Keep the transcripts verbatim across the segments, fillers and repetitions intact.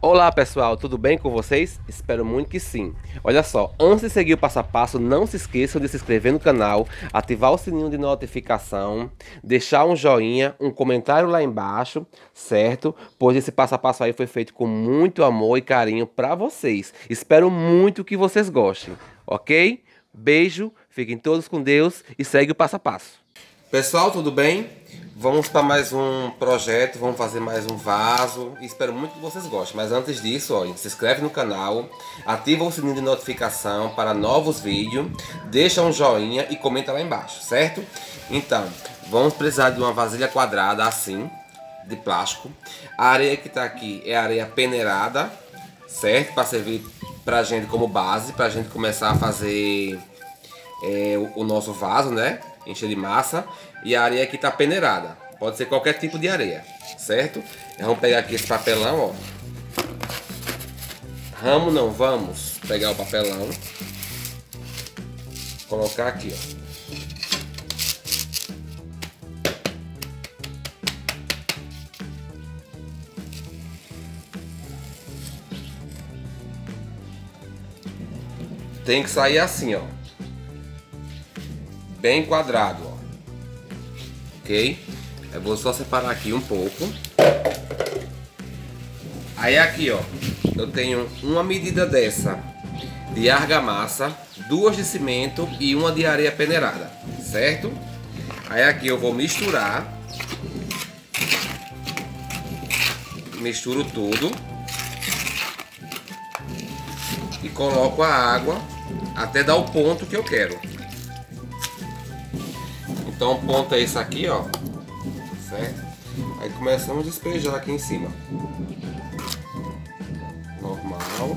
Olá pessoal, tudo bem com vocês? Espero muito que sim. Olha só, antes de seguir o passo a passo, não se esqueçam de se inscrever no canal, ativar o sininho de notificação, deixar um joinha, um comentário lá embaixo, certo? Pois esse passo a passo aí foi feito com muito amor e carinho para vocês. Espero muito que vocês gostem, ok? Beijo, fiquem todos com Deus e segue o passo a passo. Pessoal, tudo bem? Vamos para mais um projeto, vamos fazer mais um vaso. Espero muito que vocês gostem. Mas antes disso, olha, se inscreve no canal, ativa o sininho de notificação para novos vídeos, deixa um joinha e comenta lá embaixo, certo? Então, vamos precisar de uma vasilha quadrada assim, de plástico. A areia que está aqui é areia peneirada, certo? Para servir para a gente como base, para a gente começar a fazer é, o, o nosso vaso, né? Encher de massa. E a areia aqui tá peneirada. Pode ser qualquer tipo de areia, certo? Vamos pegar aqui esse papelão, ó. Ramo não, vamos pegar o papelão. Colocar aqui, ó. Tem que sair assim, ó. Bem quadrado, ó. Ok? Eu vou só separar aqui um pouco. Aí aqui, ó, eu tenho uma medida dessa de argamassa, duas de cimento e uma de areia peneirada, certo? Aí aqui eu vou misturar. Misturo tudo. E coloco a água até dar o ponto que eu quero. Então o ponto é esse aqui, ó, certo? Aí começamos a despejar aqui em cima. Normal.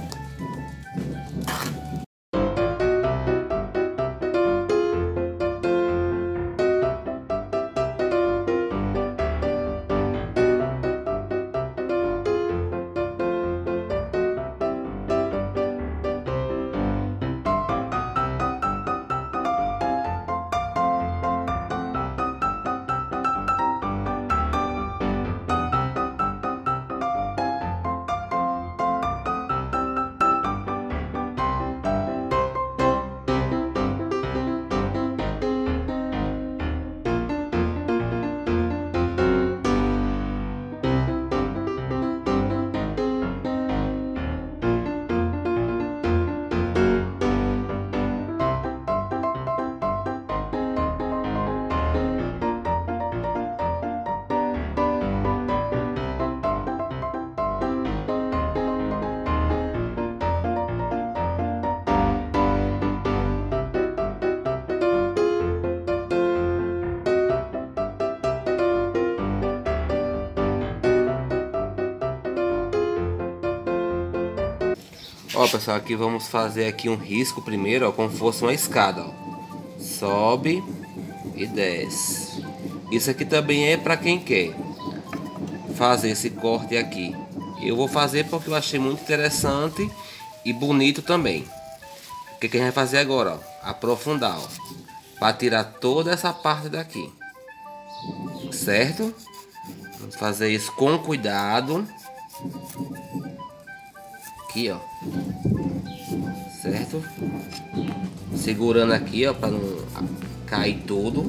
Ó pessoal, aqui vamos fazer aqui um risco primeiro, ó, como se fosse uma escada, ó. Sobe e desce. Isso aqui também é para quem quer fazer esse corte aqui. Eu vou fazer porque eu achei muito interessante e bonito também. O que, que a gente vai fazer agora, ó? Aprofundar, ó, para tirar toda essa parte daqui, certo? Vamos fazer isso com cuidado. Aqui, ó, certo? Segurando aqui, ó, para não cair tudo.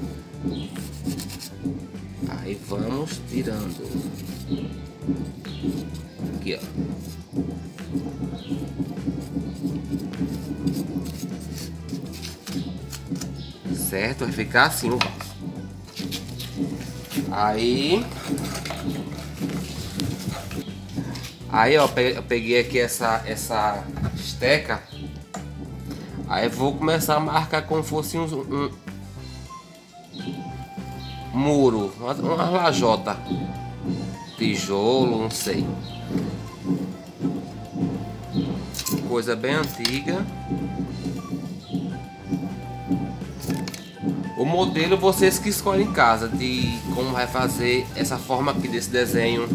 Aí vamos tirando. Aqui, ó. Certo? Vai ficar assim o vaso. Aí Aí, ó, eu peguei aqui essa, essa esteca. Aí vou começar a marcar como se fosse um, um muro, uma, uma lajota, tijolo, não sei. Coisa bem antiga. O modelo vocês que escolhem em casa de como vai fazer essa forma aqui desse desenho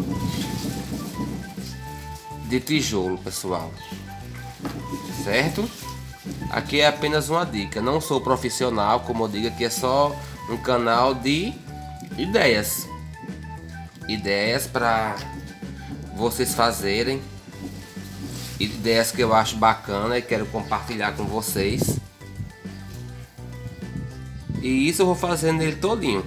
de tijolo, pessoal, certo? Aqui é apenas uma dica, não sou profissional, como eu digo, aqui é só um canal de ideias ideias para vocês fazerem. Ideias que eu acho bacana e quero compartilhar com vocês. E isso eu vou fazendo ele todinho.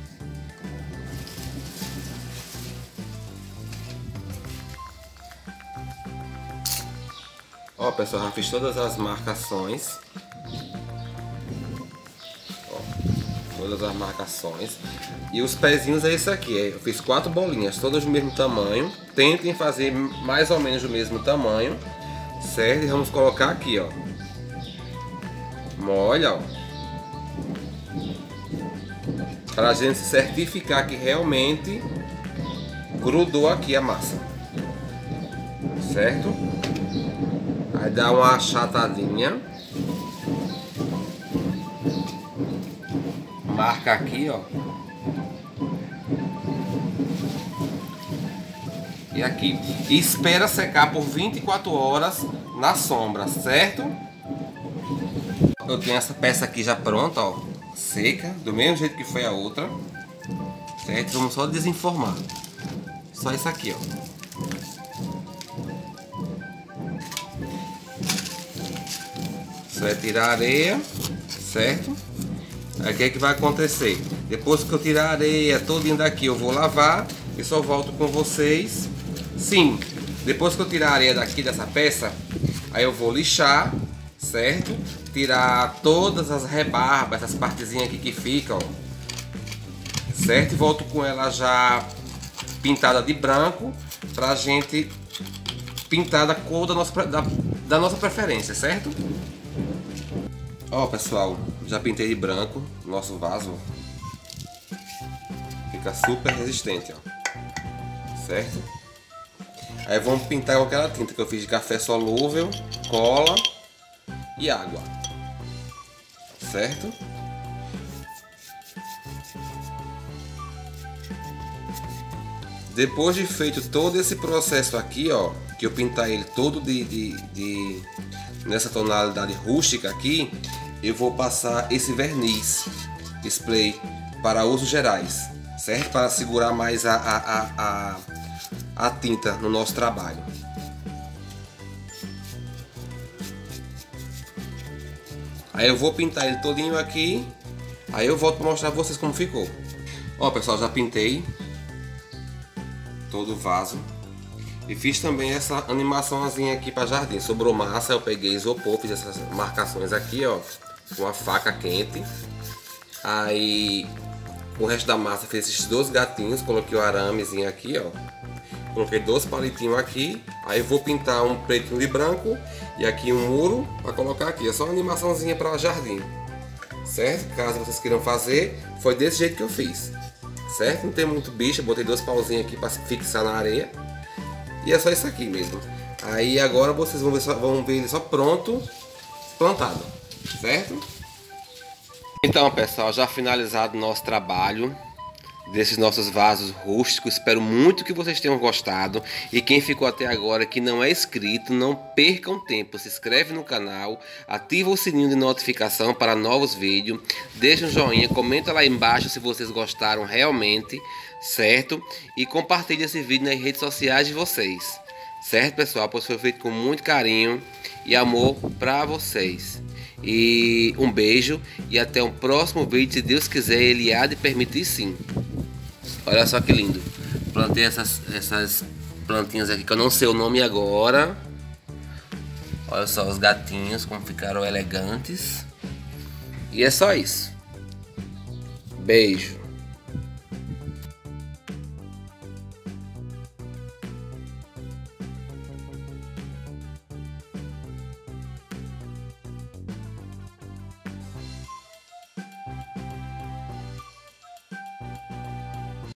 Ó, pessoal, já fiz todas as marcações. Ó, todas as marcações. E os pezinhos é esse aqui. Eu fiz quatro bolinhas, todas do mesmo tamanho. Tentem fazer mais ou menos do mesmo tamanho, certo? E vamos colocar aqui, ó. Molha, ó. Para a gente se certificar que realmente grudou aqui a massa, certo? Aí dá uma achatadinha, marca aqui, ó, e aqui, e espera secar por vinte e quatro horas na sombra, certo? Eu tenho essa peça aqui já pronta, ó, seca, do mesmo jeito que foi a outra, certo? Vamos só desenformar, só isso aqui, ó. Só é tirar a areia, certo? Aí o que é que vai acontecer? Depois que eu tirar a areia todinha daqui, eu vou lavar e só volto com vocês. Sim, depois que eu tirar a areia daqui dessa peça, aí eu vou lixar, certo? Tirar todas as rebarbas, essas partezinhas aqui que ficam, certo? E volto com ela já pintada de branco, pra gente pintar da cor da nossa, da, da nossa preferência, certo? Ó, pessoal, já pintei de branco nosso vaso. Fica super resistente, ó. Certo? Aí vamos pintar com aquela tinta que eu fiz de café solúvel, cola e água. Certo? Depois de feito todo esse processo aqui, ó, que eu pintar ele todo de, de, de nessa tonalidade rústica aqui, eu vou passar esse verniz spray para usos gerais, certo? Para segurar mais a, a, a, a, a tinta no nosso trabalho. Aí eu vou pintar ele todinho aqui, aí eu volto para mostrar para vocês como ficou. Ó, pessoal, já pintei todo o vaso e fiz também essa animaçãozinha aqui para jardim. Sobrou massa, eu peguei isopor, fiz essas marcações aqui, ó, com a faca quente. Aí o resto da massa fiz esses dois gatinhos, coloquei o aramezinho aqui, ó, coloquei dois palitinhos aqui. Aí vou pintar um pretinho de branco e aqui um muro para colocar aqui. É só uma animaçãozinha para jardim, certo? Caso vocês queiram fazer, foi desse jeito que eu fiz, certo? Não tem muito bicho, eu botei dois pauzinhos aqui para fixar na areia. E é só isso aqui mesmo. Aí agora vocês vão ver, só, vão ver ele só pronto, plantado, certo? Então, pessoal, já finalizado o nosso trabalho desses nossos vasos rústicos. Espero muito que vocês tenham gostado. E quem ficou até agora que não é inscrito, não percam tempo. Se inscreve no canal, ativa o sininho de notificação para novos vídeos. Deixa um joinha, comenta lá embaixo se vocês gostaram realmente, certo? E compartilhe esse vídeo nas redes sociais de vocês, certo, pessoal? Pois foi feito com muito carinho e amor para vocês. E um beijo e até o próximo vídeo, se Deus quiser, Ele há de permitir, sim. Olha só que lindo. Plantei essas, essas plantinhas aqui que eu não sei o nome agora. Olha só os gatinhos como ficaram elegantes. E é só isso. Beijo.